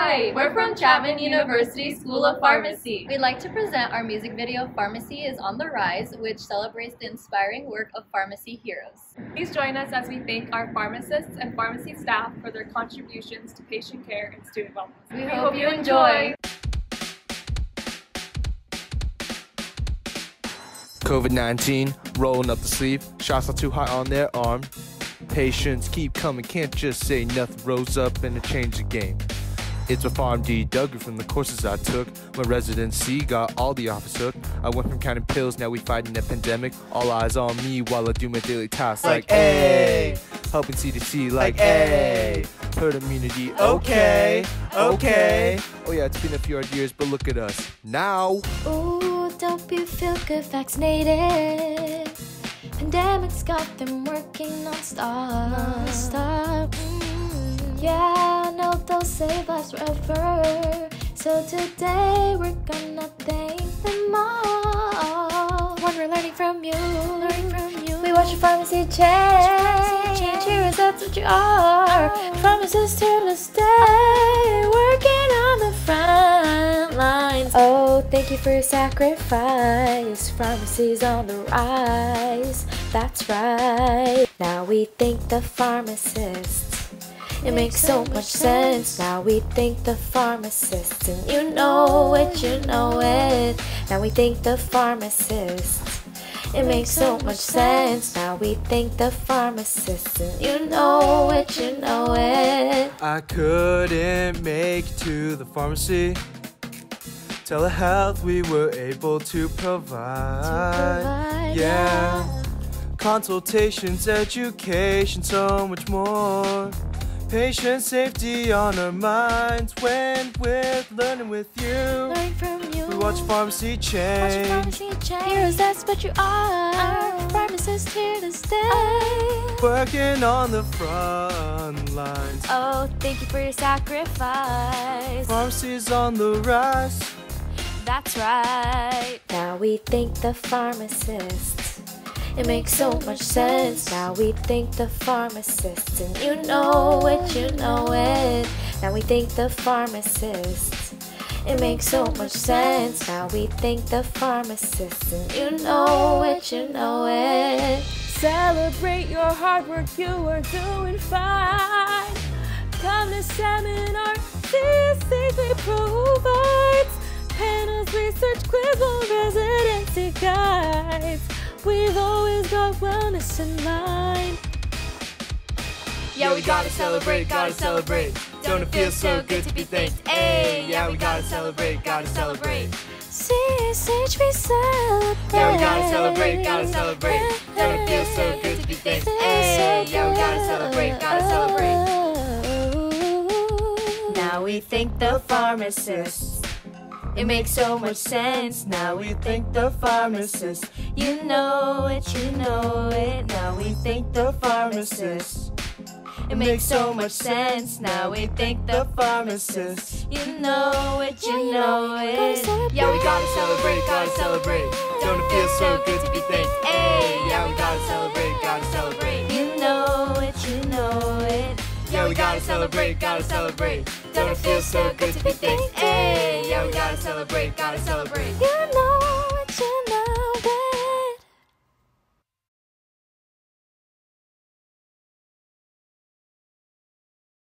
Hi, we're from Chapman University School of Pharmacy. We'd like to present our music video, Pharmacy is on the Rise, which celebrates the inspiring work of pharmacy heroes. Please join us as we thank our pharmacists and pharmacy staff for their contributions to patient care and student wellness. We hope you enjoy! COVID-19, rolling up the sleeve, shots not too high on their arm. Patients keep coming, can't just say nothing, rose up and it changed the game. It's a PharmD Duggar from the courses I took. My residency got all the offers hooked. I went from counting pills, now we fighting the pandemic. All eyes on me while I do my daily tasks like hey, helping CDC like hey, herd immunity, okay. Oh yeah, it's been a few hard years, but look at us now. Ooh, don't be feel good vaccinated. Pandemic's got them working non-stop. Yeah, I know they'll save us forever. So today we're gonna thank them all. One, we're learning from you. We watch your pharmacy change. Heroes, that's what you are. Pharmacists here to stay, working on the front lines. Oh, thank you for your sacrifice. Pharmacy's on the rise. That's right. Now we thank the pharmacists. It makes so much sense. Now we thank the pharmacists, and you know it, you know it. Now we thank the pharmacists. It makes so much sense. Now we thank the pharmacists, and you know it, you know it. I couldn't make it to the pharmacy. Telehealth we were able to provide. Yeah. Consultations, education, so much more. Patient safety on our minds when we're learning with you. Learning from you. We watch pharmacy change. Heroes, that's what you are. Pharmacists here to stay, Working on the front lines. Oh, thank you for your sacrifice. Pharmacy's on the rise. That's right. Now we thank the pharmacists. It makes so much sense. Now we thank the pharmacists, and you know it, you know it. Now we thank the pharmacists. It makes so much sense. Now we thank the pharmacists, and you know it, you know it. Celebrate your hard work, you are doing fine. Come to seminar, CSHP provides panels, research, quiz, or residency guides. We've always got wellness in mind. Yeah, we gotta celebrate, gotta celebrate. Don't it feel so good to be thanked? Hey, yeah, we gotta celebrate, gotta celebrate. CSHP celebrate. Yeah, we gotta celebrate, gotta celebrate. Don't it feel so good to be thanked? Hey, yeah, we gotta celebrate, gotta celebrate. Now we thank the pharmacists. It makes so much sense. Now we thank the pharmacists. You know it, you know it. Now we thank the pharmacists. It makes so much sense. Now we thank the pharmacists. You know it, you know it. Yeah, we gotta celebrate, gotta celebrate. Don't it feel so good to be thanked? Hey, yeah, we gotta celebrate, gotta celebrate. You know it, you know it. Yeah, we gotta celebrate, gotta celebrate. Don't it feel so good to be thanked? Hey, yeah, we gotta celebrate, gotta celebrate. You know